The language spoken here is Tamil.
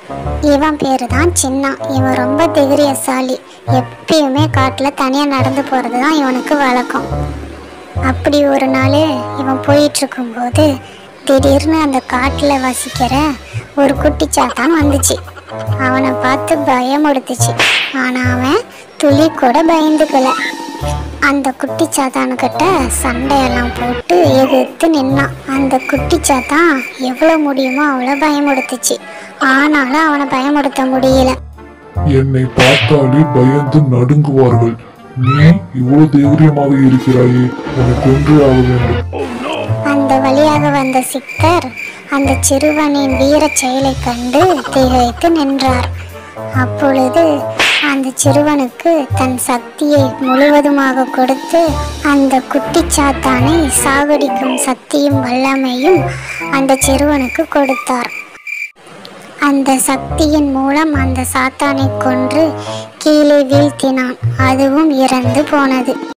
இவன் பேரு தான் சின்னா. இவன் ரொம்ப தைரியசாலி. எப்பயுமே காட்டில் தனியாக நடந்து போகிறது தான் இவனுக்கு வழக்கம். அப்படி ஒரு நாள் இவன் போயிட்டு இருக்கும்போது திடீர்னு அந்த காட்டில் வசிக்கிற ஒரு குட்டி சாத்தான் வந்துச்சு. அவனை பார்த்து பயமுடுத்துச்சு. ஆனால் அவன் துளி கூட பயந்துக்கல. அந்த குட்டி சாத்தானுக்கிட்ட சண்டையெல்லாம் போட்டு எதிர்த்து நின்னான். அந்த குட்டி சாத்தான் எவ்வளோ முடியுமோ அவ்வளோ பயமுடுத்துச்சு. ஆனாலும் அவனை பயமுடுத்த முடியல. என்னை பார்த்தாலே பயந்து நடுங்குவார்கள். நீ இவ்வளவு தைரியமாக இருக்கிறாயே, உன்னை கொன்று ஆக வேண்டும். அந்த வழியாக வந்த சித்தர் அந்த சிறுவனின் வீர செயலை கண்டு திகைத்து நின்றார். அப்பொழுது அந்த சிறுவனுக்கு தன் சக்தியை முழுவதுமாக கொடுத்து அந்த குட்டி சாத்தானை சாகடிக்கும் சக்தியும் வல்லமையும் அந்த சிறுவனுக்கு கொடுத்தார். அந்த சக்தியின் மூலம் அந்த சாத்தானை கொன்று கீழே வீழ்த்தினான். அதுவும் இறந்து போனது.